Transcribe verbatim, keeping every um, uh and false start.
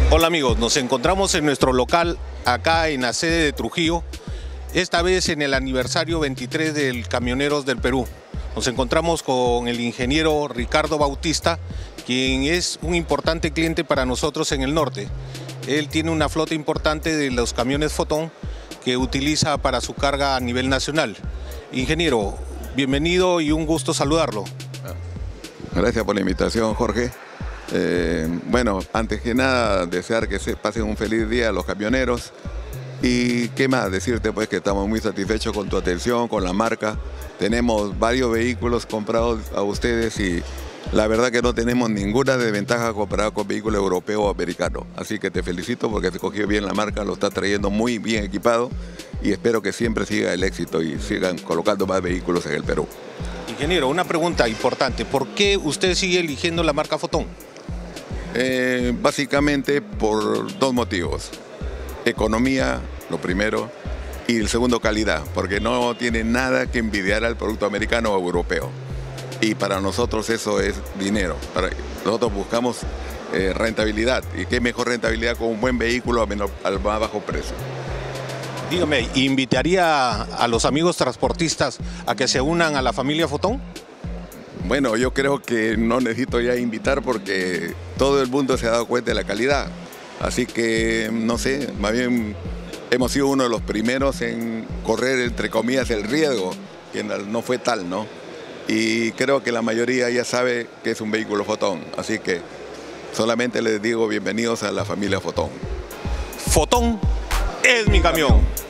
Hola amigos, nos encontramos en nuestro local acá en la sede de Trujillo, esta vez en el aniversario veintitrés del Camioneros del Perú. Nos encontramos con el ingeniero Ricardo Bautista, quien es un importante cliente para nosotros en el norte. Él tiene una flota importante de los camiones Fotón que utiliza para su carga a nivel nacional. Ingeniero, bienvenido y un gusto saludarlo. Gracias por la invitación, Jorge. Eh, bueno, antes que nada, desear que se pasen un feliz día a los camioneros. Y qué más, decirte pues que estamos muy satisfechos con tu atención, con la marca. Tenemos varios vehículos comprados a ustedes y la verdad que no tenemos ninguna desventaja comparada con vehículos europeos o americanos. Así que te felicito porque has escogido bien la marca, lo estás trayendo muy bien equipado y espero que siempre siga el éxito y sigan colocando más vehículos en el Perú. Ingeniero, una pregunta importante. ¿Por qué usted sigue eligiendo la marca Fotón? Eh, básicamente por dos motivos. Economía, lo primero, y el segundo, calidad, porque no tiene nada que envidiar al producto americano o europeo. Y para nosotros eso es dinero. Para, nosotros buscamos eh, rentabilidad, y qué mejor rentabilidad con un buen vehículo a menor, al más bajo precio. Dígame, ¿invitaría a los amigos transportistas a que se unan a la familia Fotón? Bueno, yo creo que no necesito ya invitar porque todo el mundo se ha dado cuenta de la calidad. Así que, no sé, más bien hemos sido uno de los primeros en correr, entre comillas, el riesgo, que no fue tal, ¿no? Y creo que la mayoría ya sabe que es un vehículo Fotón. Así que solamente les digo bienvenidos a la familia Fotón. Fotón es mi camión.